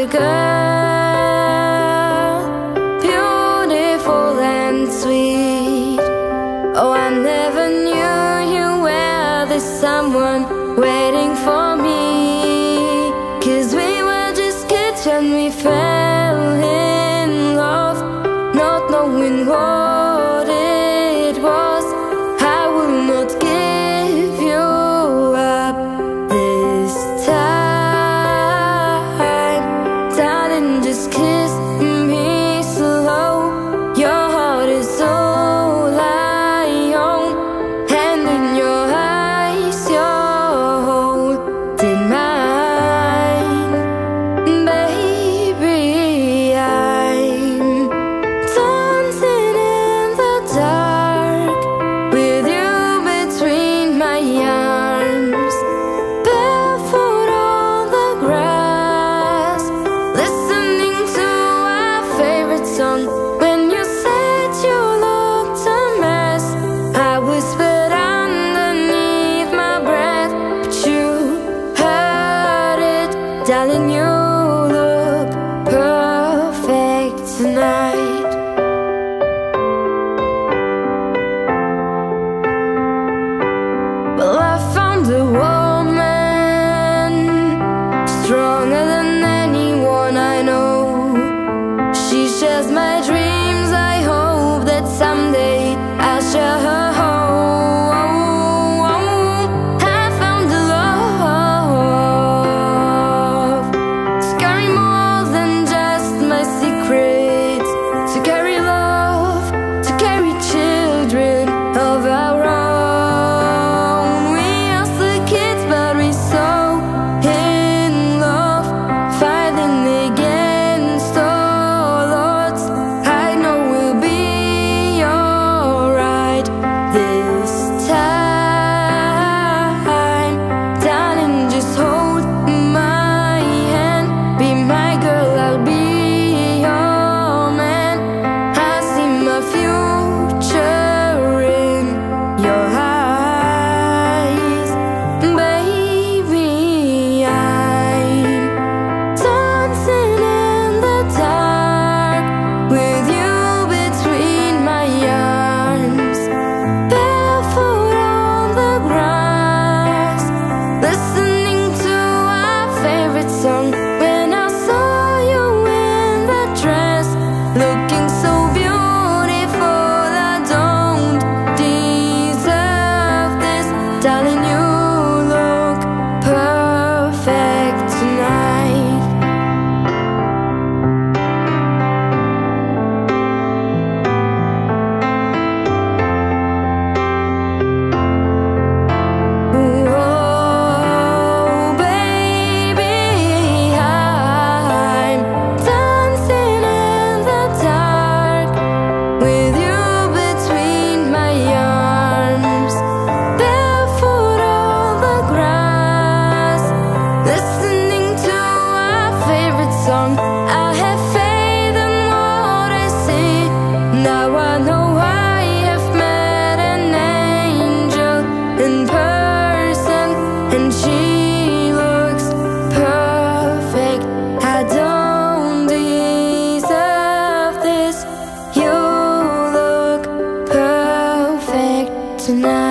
a girl, beautiful and sweet. Oh, I never knew you were the someone waiting for me. 'Cause we were just kids when we fell in love, not knowing what it was. I will not give you up this time. Darling, just kiss me slow. Your heart is all I own, and in your eyes you're holding mine. Baby, I'm dancing in the dark with you between my arms, barefoot on the grass, listening to our favorite song. When you said you looked a mess, I whispered underneath my breath, but you heard it. Darling, you look perfect tonight. Well, I found a woman stronger than anyone I know. She shares my dreams. I hope that someday I'll share her home. I found a love to carry more than just my secrets, to carry love, to carry children of our own. We are still kids, but we're so in love, fighting against all odds. I know we'll be alright this time. Darling, just hold my hand, be my girl, I'll be your man. I see my future in your eyes. Baby, I'm dancing in the dark with you between my arms, barefoot on the grass, listening to our favorite song. When I saw you in that dress, looking so beautiful, I don't deserve this. Darling, you look perfect tonight. Oh, baby, I'm dancing in the dark with you between my arms, barefoot on the grass, listening to our favorite song. I have faith in what I see. Now I know I have met an angel in person, and she looks perfect. I don't deserve this. You look perfect tonight.